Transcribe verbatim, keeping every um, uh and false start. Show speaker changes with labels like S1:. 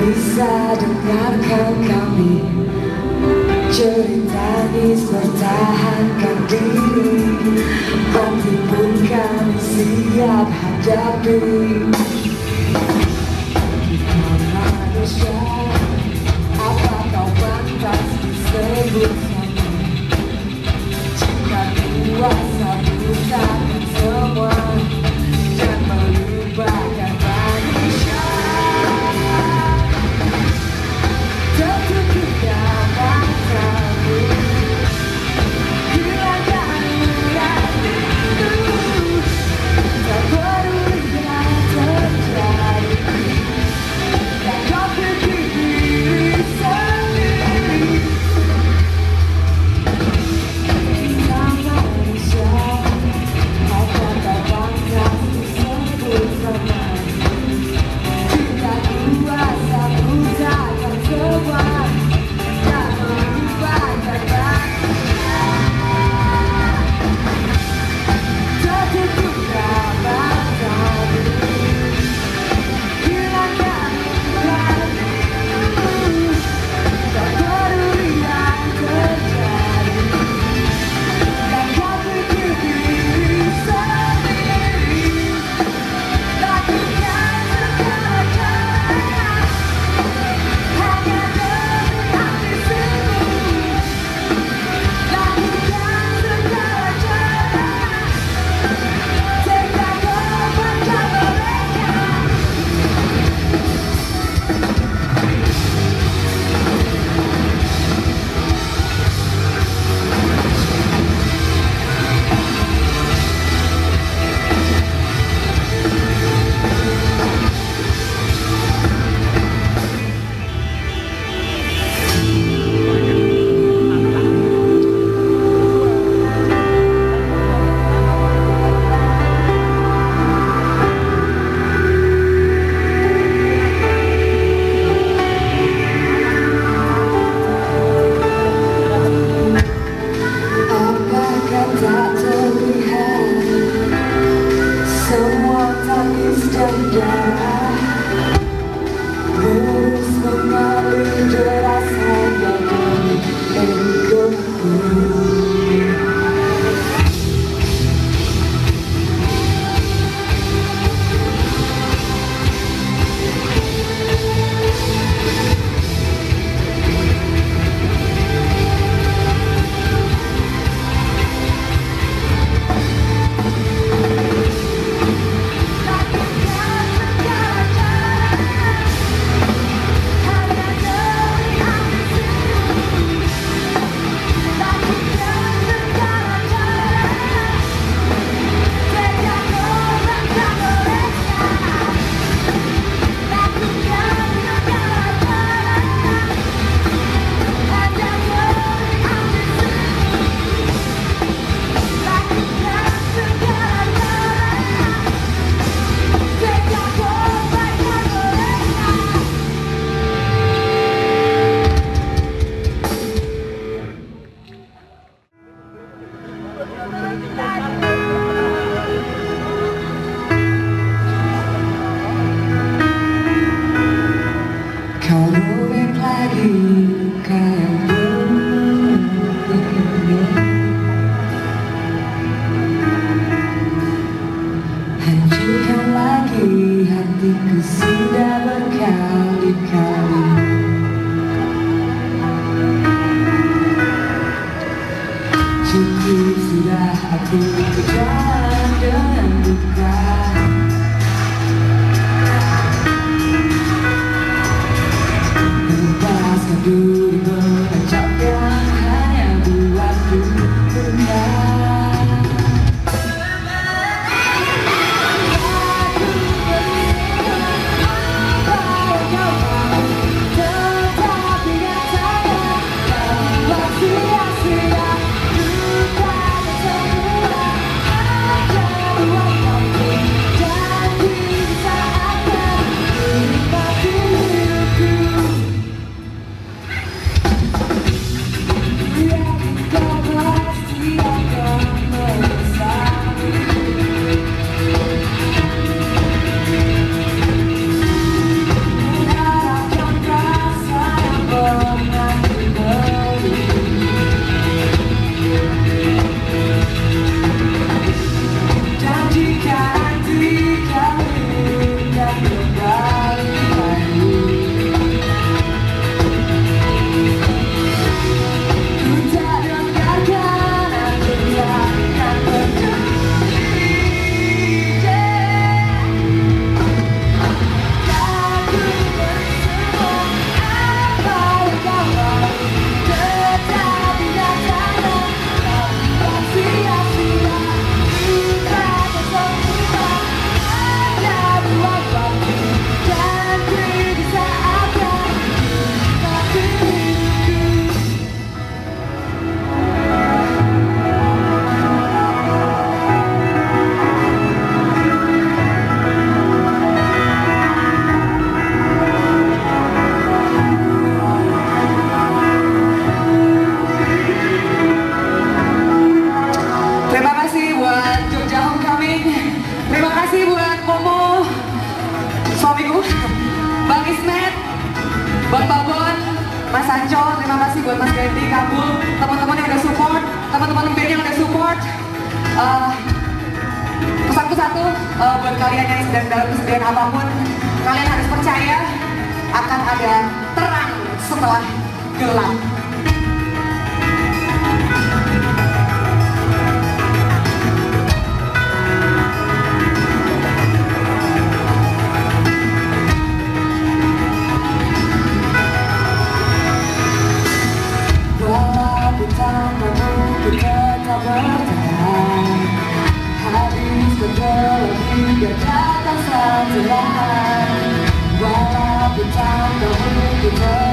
S1: bisa dengarkan kami ceritani pertahankan diri, nanti pun kami siap hadapi. Kita manusia, apa kau pantas disebut sama? Jika kuasa bukan semua dan melupakan manusia, tentu kita matamu, hilangkan hati itu, tak peduli yang terjadi, dan kau pikir diri sendiri. Kita manusia, apa kau pantas disebut sama? Jika kuasa bukan semua dan melupakan manusia, tentu kita matamu, hilangkan hati itu, tak peduli yang terjadi, dan kau pikir diri sendiri. Lakukan segala cara hanya demi hatimu. Lakukan segala cara, tega korbankan mereka. Apakah tak terlihat semua tangis dan darah terus mengalir deras hanya demi egoku? Kau robek lagi luka yang belum sembuh. Hancurkan lagi hatiku sudah berkali-kali. Cukup sudah aku berjalan dengan duka. Lepaskan diri
S2: Sancho, terima kasih buat Mas Dendi, Kabul, teman-teman yang udah support, teman-teman band yang udah support. Uh, pesanku satu, uh, buat kalian yang sedang dalam kesedihan apapun, kalian harus percaya akan ada terang setelah gelap. Walaupun tanpamu ku tetap bertahan, habis bergerak hingga datang setelah. Walaupun tanpamu ku tetap